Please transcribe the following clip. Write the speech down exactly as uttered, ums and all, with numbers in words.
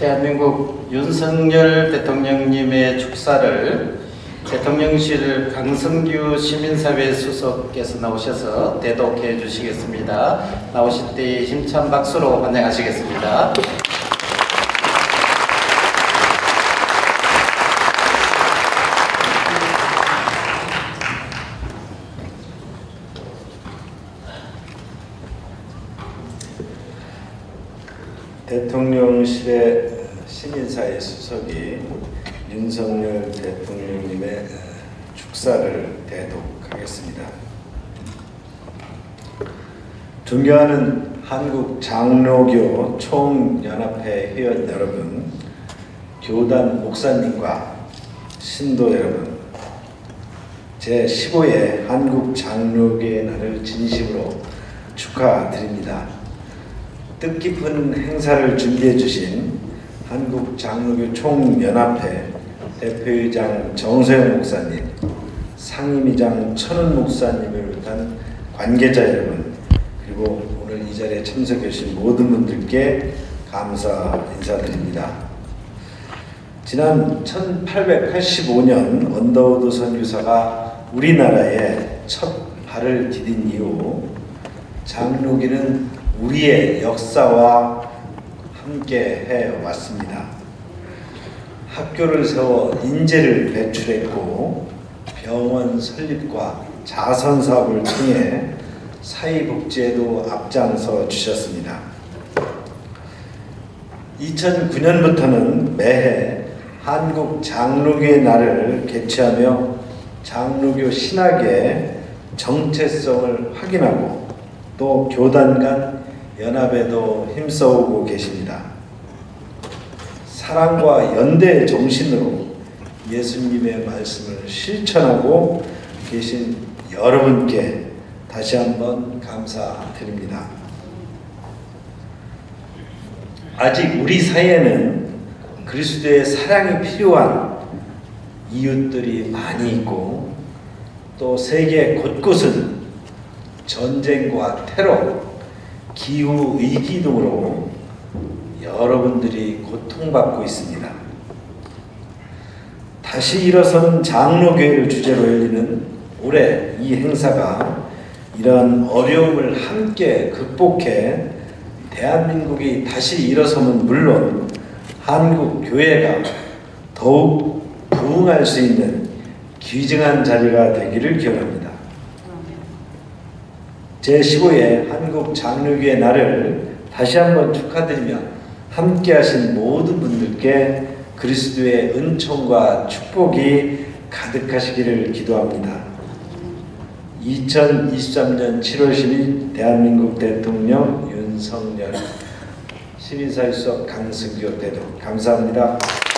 대한민국 윤석열 대통령님의 축사를 대통령실 강성규 시민사회 수석께서 나오셔서 대독해 주시겠습니다. 나오실 때 힘찬 박수로 환영하시겠습니다. 대통령실의 시민사회 수석이 윤석열 대통령님의 축사를 대독하겠습니다. 존경하는 한국장로교 총연합회 회원 여러분, 교단 목사님과 신도 여러분, 제십오 회 한국장로교의 날을 진심으로 축하드립니다. 뜻깊은 행사를 준비해 주신 한국장로교 총연합회 대표이장 정서영 목사님, 상임이장 천은 목사님을 비롯한 관계자 여러분, 그리고 오늘 이 자리에 참석해 주신 모든 분들께 감사 인사드립니다. 지난 천팔백팔십오 년 언더우드 선교사가 우리나라에 첫 발을 디딘 이후 장로교는 우리의 역사와 함께 해왔습니다. 학교를 세워 인재를 배출했고 병원 설립과 자선사업을 통해 사회복지에도 앞장서 주셨습니다. 이천구 년부터는 매해 한국장로교의 날을 개최하며 장로교 신학의 정체성을 확인하고 또 교단 간 연합에도 힘써오고 계십니다. 사랑과 연대의 정신으로 예수님의 말씀을 실천하고 계신 여러분께 다시 한번 감사드립니다. 아직 우리 사이에는 그리스도의 사랑이 필요한 이웃들이 많이 있고 또 세계 곳곳은 전쟁과 테러, 기후위기 등으로 여러분들이 고통받고 있습니다. 다시 일어서는 장로교회를 주제로 열리는 올해 이 행사가 이러한 어려움을 함께 극복해 대한민국이 다시 일어서면 물론 한국교회가 더욱 부흥할 수 있는 귀중한 자리가 되기를 기원합니다. 제십오 회 한국장로교의 날을 다시 한번 축하드리며 함께 하신 모든 분들께 그리스도의 은총과 축복이 가득하시기를 기도합니다. 이천이십삼 년 칠월 십일 대한민국 대통령 윤석열 시민사회 수석 강성규 대독 감사합니다.